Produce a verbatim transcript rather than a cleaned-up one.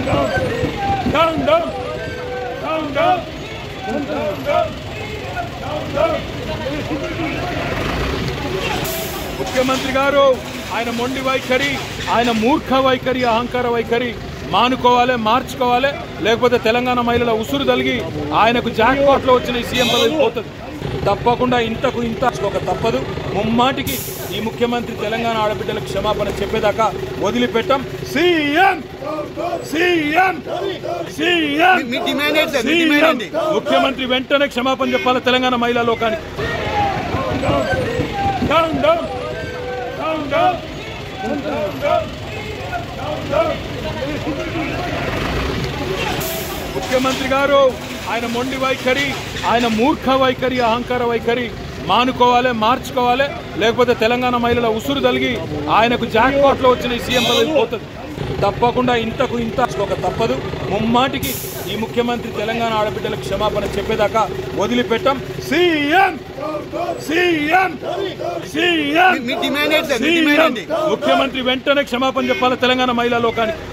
ముఖ్యమంత్రి గారు ఆయన మొండి వైఖరి, ఆయన మూర్ఖ వైఖరి, అహంకార వైఖరి మానుకోవాలి, మార్చుకోవాలి. లేకపోతే తెలంగాణ మహిళల ఉసురు తలిగి ఆయనకు జాక్ పాట్ లో వచ్చిన సీఎం పదవి పోతుంది. తప్పకుండా ఇంతకు ఇంత ఒక తప్పదు. ముమ్మాటికి ఈ ముఖ్యమంత్రి తెలంగాణ ఆడబిడ్డలకు క్షమాపణ చెప్పేదాకా వదిలిపెట్టాం. సీఎం సీఎం సీఎం ముఖ్యమంత్రి వెంటనే క్షమాపణ చెప్పాలి తెలంగాణ మహిళా లోకానికి. ముఖ్యమంత్రి గారు ఆయన మొండి వైఖరి, ఆయన మూర్ఖ వైఖరి, అహంకార వైఖరి మానుకోవాలి, మార్చుకోవాలి. లేకపోతే తెలంగాణ మహిళల ఉసురు తలిగి ఆయనకు జాక్ పాట్ లో వచ్చిన సీఎం పదవి పోతుంది. తప్పకుండా ఇంతకు ఇంత ఒక తప్పదు. ముమ్మాటికి ఈ ముఖ్యమంత్రి తెలంగాణ ఆడబిడ్డలకు క్షమాపణ చెప్పేదాకా వదిలిపెట్టాం. సీఎం సీఎం సీఎం ముఖ్యమంత్రి వెంటనే క్షమాపణ చెప్పాలి తెలంగాణ మహిళా లోకానికి.